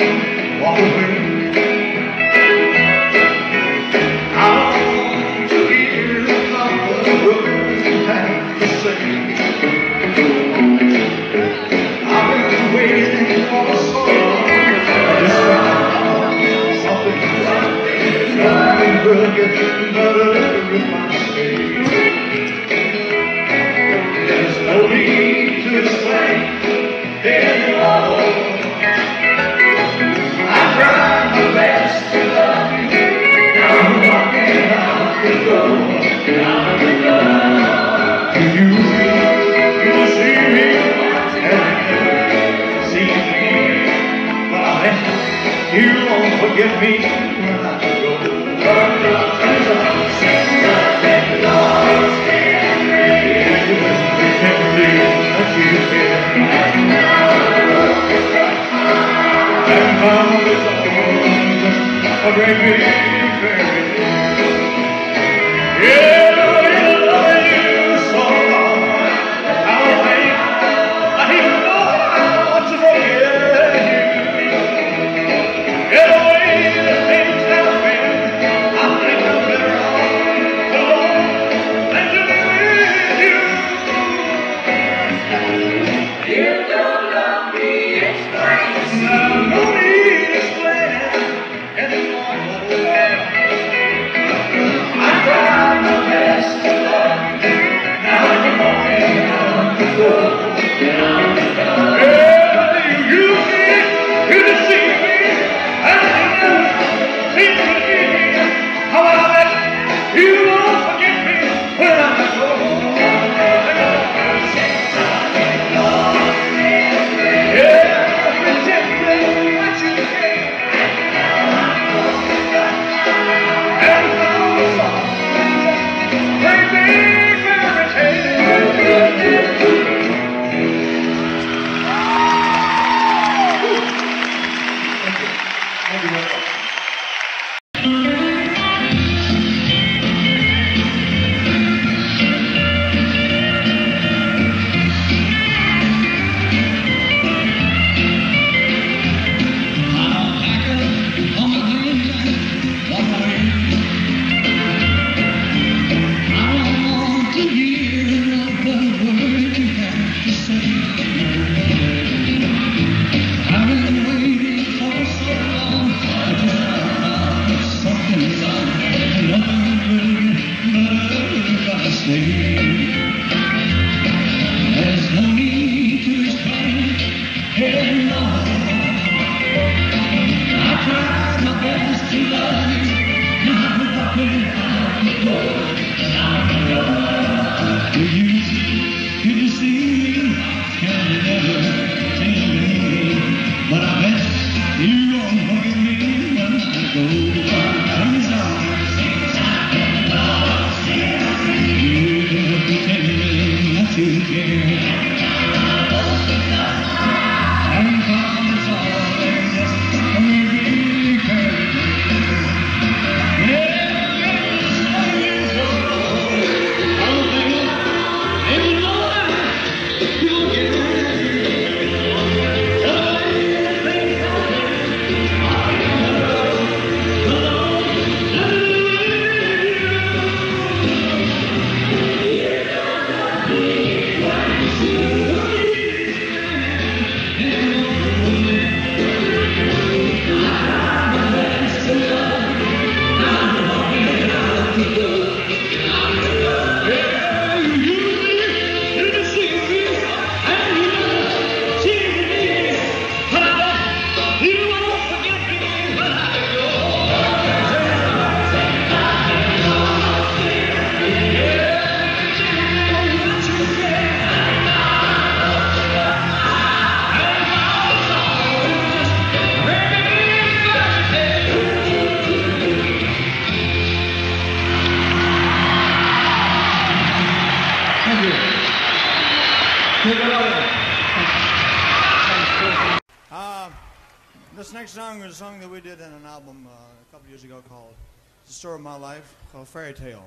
walk away. I want to hear the words you have to say. I've been waiting for so long. This time, something will get better with my stay. There's no need to explain anymore. I tried my best to love you. Now I'm walking out the door. Do you see me? And see me? Well, you won't forget me when I go. A great big fairy tale. Yeah, I love you so long. I don't think I even know how to forget you. Yeah, the way that things have been, I think I'm better off alone than to be with you. You don't love me, explain. No need to explain. I tried my best to love you. Now I'm walking out the door. Yeah, you deceive me, and you seem to be. How about that? You won't forget me when I'm gone. Yeah, pretend what you can. This next song is a song that we did in an album a couple years ago called The Story of My Life, called Fairytale.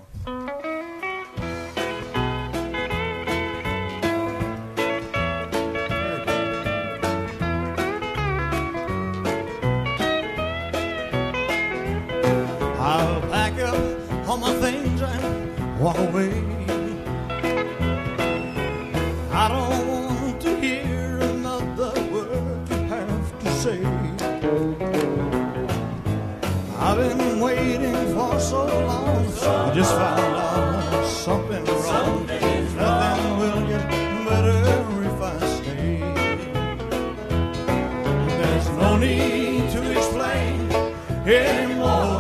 all my things and walk away. I don't want to hear another word you have to say. I've been waiting for so long, I just found out something wrong. Nothing will get better if I stay. There's no need to explain anymore.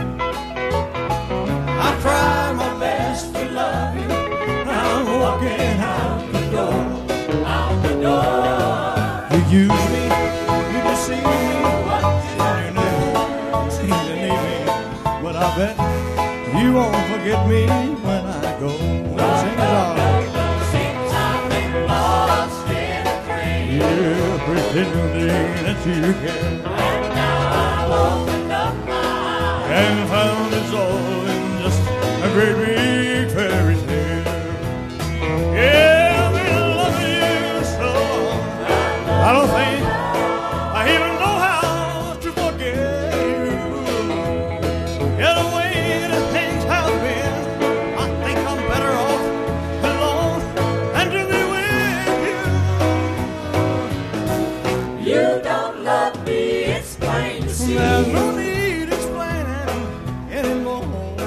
I tried my best to love you. I'm walking out the door. Out the door. You use me, you deceive me, and you never seem to need me. But I bet you won't forget me when I go. Sing it all. Seems I've been lost in a dream. Yeah, pretending that you care. And now I've opened up my eyes and found it's all in just a great big fairy tale. Yeah, I've been loving you so long, I don't think I even know how to forget you. Yeah, the way that things have been, I think I'm better off alone and to be with you. You don't love me, it's plain to see. There's no need explaining anymore.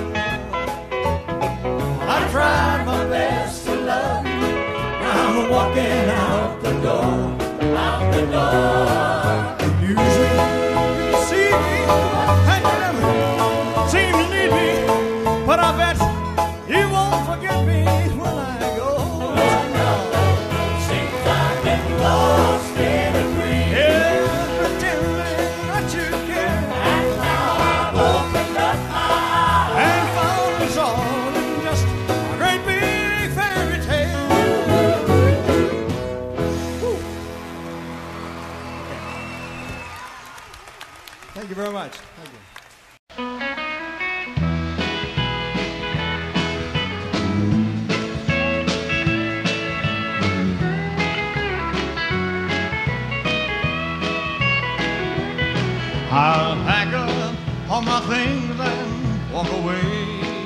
I tried my best to love you. I'm walking out the door. Out the door. You use me, you deceive me, and you never seem to need me. But I bet you won't forget me when I go. Seems I've been lost in a dream. Yeah, pretending that you care. And now I've opened up my eyes and found it's all in just a great big fairy tale. Thank you very much. Thank you. I'll pack up all my things and walk away.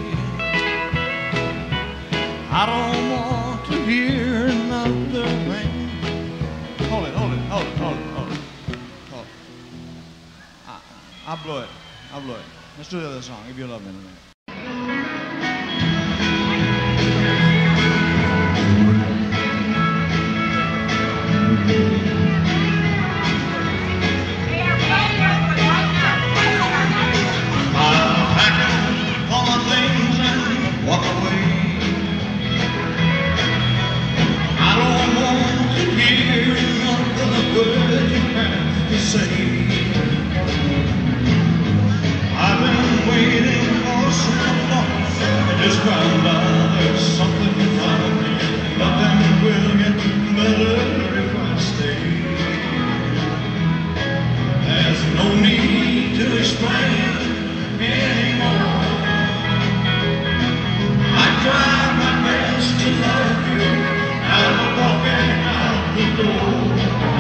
I don't want to hear another thing. Hold it. I'll blow it. Let's do the other song, If You Love Me in a minute. I'll pack up all my things and walk away. I don't want to hear another word you have to say. I've been waiting for so long. I just found out there's something wrong. Nothing will get better if I stay. There's no need to explain anymore. I tried my best to love you. I'm walking out the door.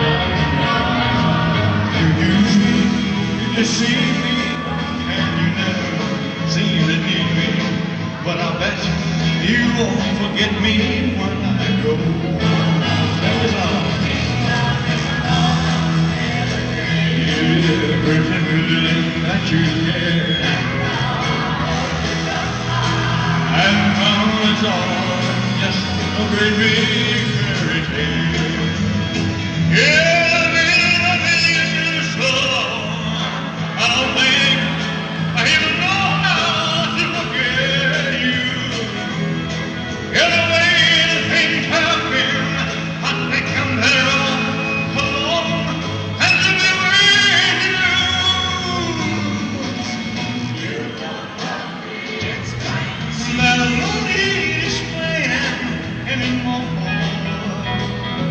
You use me, you deceive me, and you never seem to need me. But I bet you won't forget me when I go. That was all. Yeah, pretending that you care. And now it's all just a great big fairy tale. Yeah, I've been loving you so long, I don't think I even know how to forget you. Yeah, the way that things have been, I think I'm better off alone and to be with you. You don't love me, it's plain to see. There's no need explaining anymore.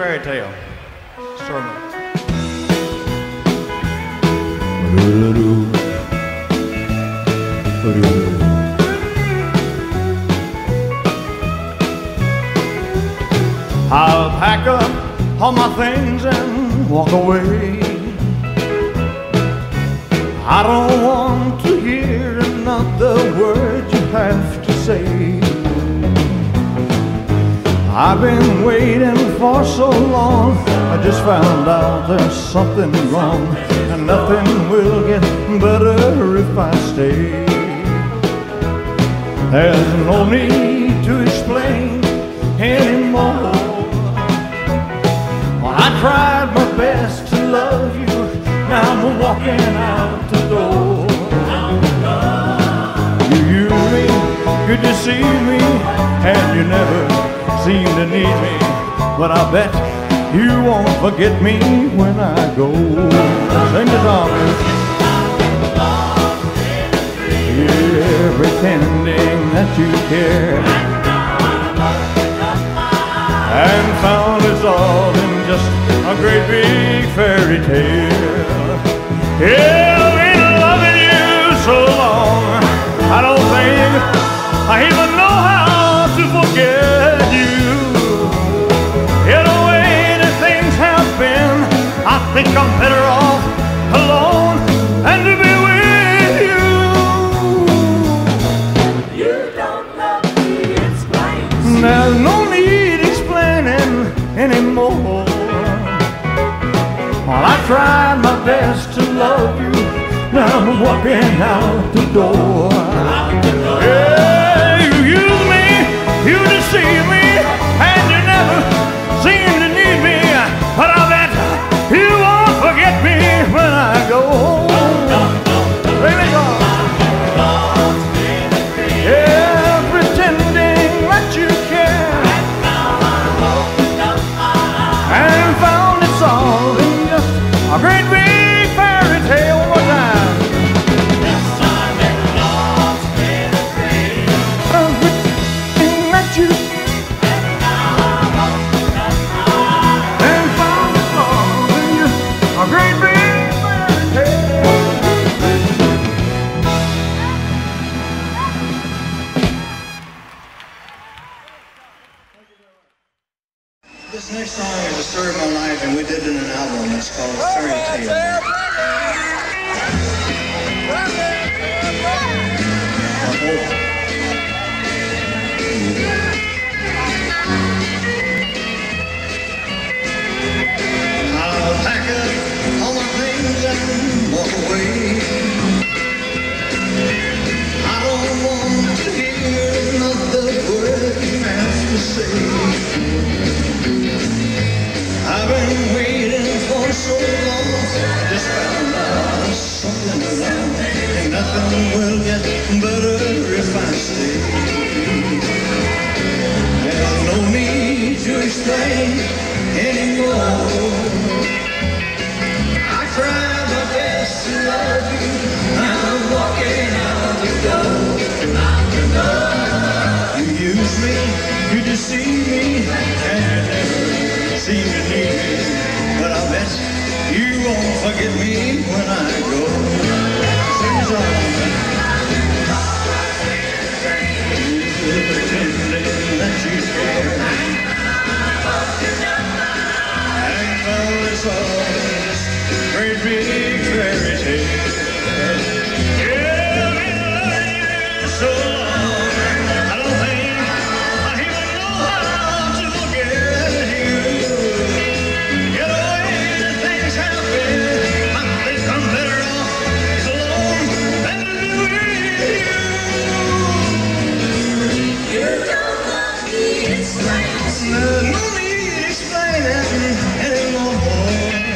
Fairytale. Stormy. I'll pack up all my things and walk away. I don't want to hear another word you have to say. I've been waiting for so long. I just found out there's something wrong, and nothing will get better if I stay. There's no need to explain anymore. Well, I tried my best to love you. Now I'm walking out the door. You use me, you deceive me, and you never seem to need me. But I bet you won't forget me when I go. Sing the song. Yeah, pretending that you care, and found it's all in just a great big fairy tale. Yeah, I've been loving you so long, I don't think I even know how to forget you. Yeah, the way that things have been, I think I'm better off alone and to be with you. You don't love me, explain. There's no need explaining anymore. Well, I tried my best to love you. Now I'm walking out the door. Yeah, you use me, you deceive me, and you never seem to need me. But I bet you won't forget me when I go. Baby, go. Yeah, pretending that you care, and found it's all in just a great big fairy tale. One more time. This time it lost me the dream. Pretending that you and found it's all in just a great big fairy tale. This next song is the story of my life, and we did it in an album. It's called Fairytale. I'll pack up all my things and walk away. I don't want to hear another word you have to say. I've been waiting for so long. I just found out something wrong, and nothing will get better if I stay. There's no need to explain anymore. I tried my best to love you. I'm walking out the door. You use me, you deceive me, and you never seem to need me. But I bet you won't forget me when I go. Sing the song. You're pretending that you care, and all it's all this great big fairy tale. Yeah, I've been loving you so long, I don't think I even know how to forget you. Yeah, the way that things have been, I think I'm better off alone than to be with you. You don't love me, explain. There's no need explaining anymore.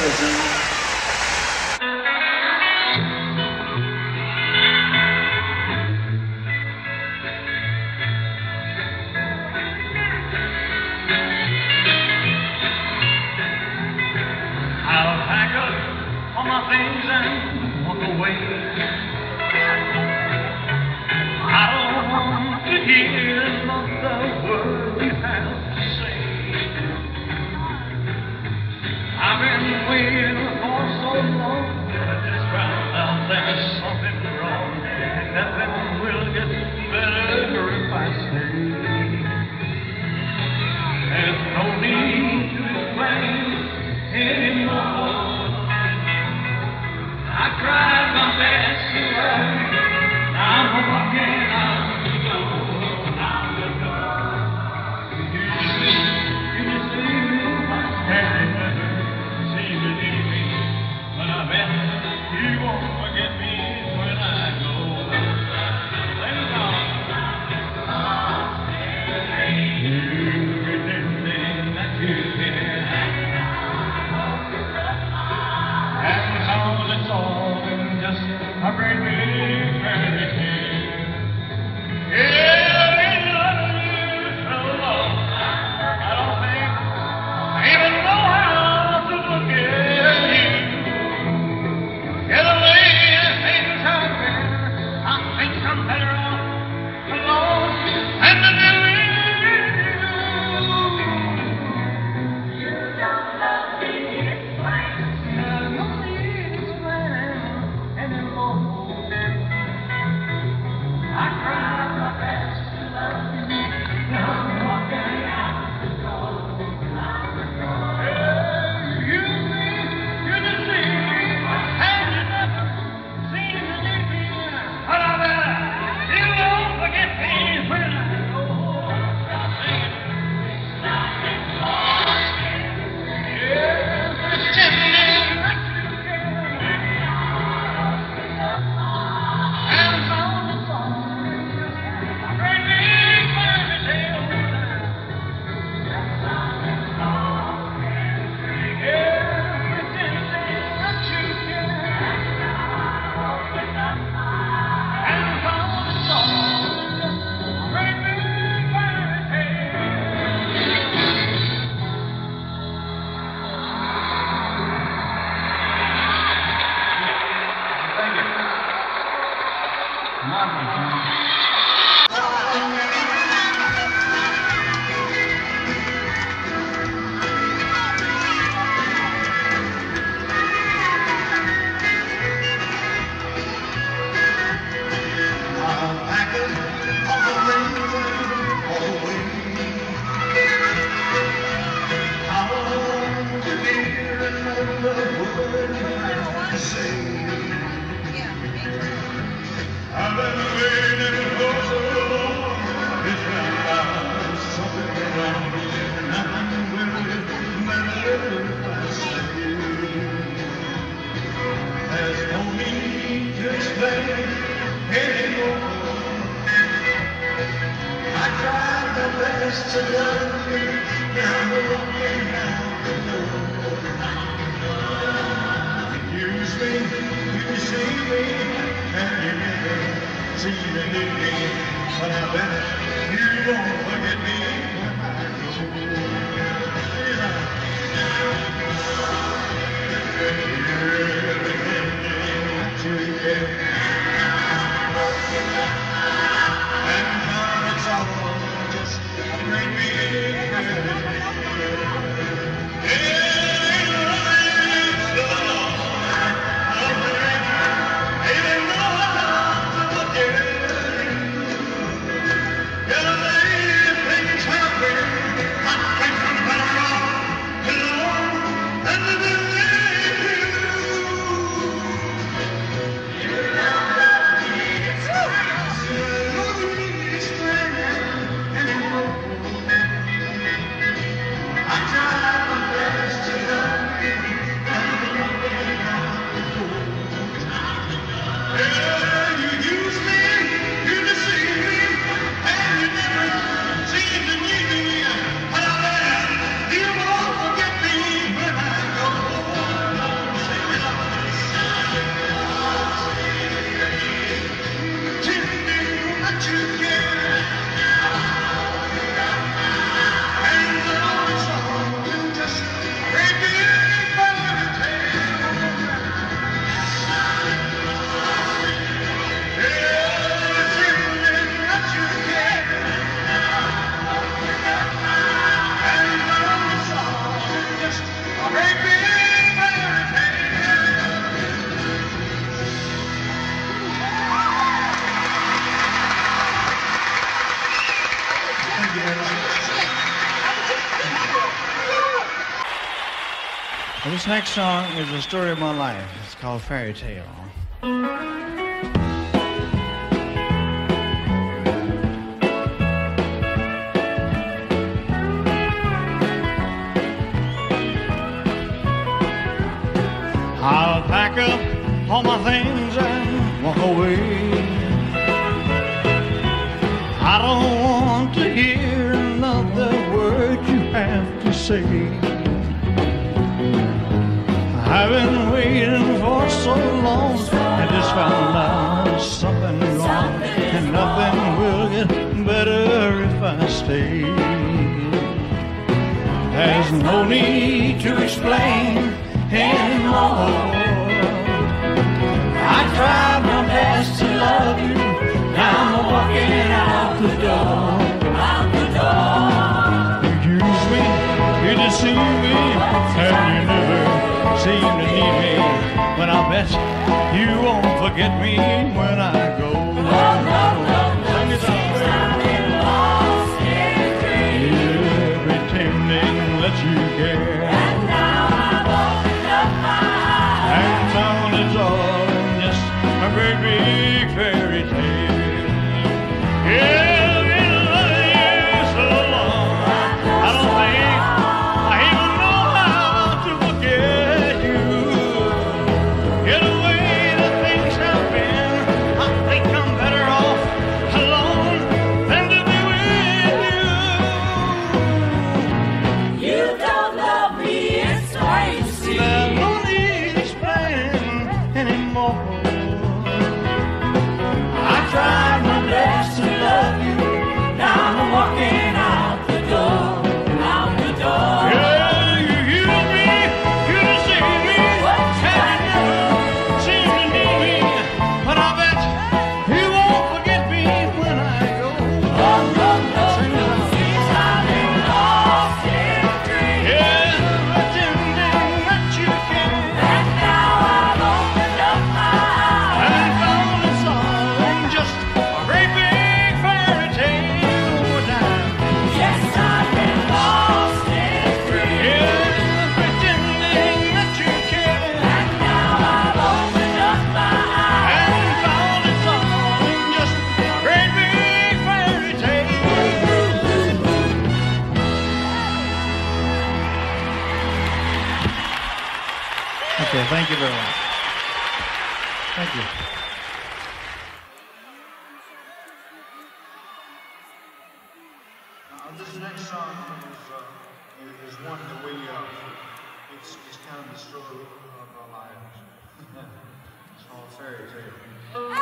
I'll pack up all my things and walk away. I don't want to hear another word you have to say. I've been waiting for so long, I just found out there's something wrong, and nothing will get better if I stay. There's no need to explain anymore. I tried my best to love you. Now I'm walking out the door, out the door. You just leave me, and you never seem to leave me. But I bet you won't forget me when I go. Let it go. Everything that you did. And because it's all been just a great big fairy tale. Yeah, we love you so long. I don't think I even know how to look at you. Yeah, the way things have been, I think I'm better off alone and to do with you. You don't love me, it's fine. I tried my best to love you. Now I'm walking out the door, out the door. You deceive me, and you never seem to leave me. But I bet you won't forget me when I go. Stop singing. Yeah, pretending that you care. And found the song. I've been waiting for so long. It's been about something wrong. Nothing will get better if I say. There's no need to explain anymore. I tried my best to love you. Now we're walking out the door. You use me, you deceive me, and you never seem to leave me. But I bet you won't forget me when I go. Everything that you get. And now it's all just a great big fairy tale. This next song is the story of my life. It's called Fairytale. I'll pack up all my things and walk away. I don't want to hear another word you have to say. I've been waiting for so long, I just found out something wrong, and nothing will get better if I stay. There's no need to explain anymore. I tried my best to love you, now I'm walking out the door. Out the door. You use me, you deceive me, and you never seem to need me. But I bet you won't forget me when I go. Sing it out there. Yeah, pretending that you care. And now I've opened up my eyes and found it's all just a great big fairy tale. Yeah. Okay, thank you very much. Thank you. This next song is one that we, it's kind of the story of our lives. It's called Fairytale.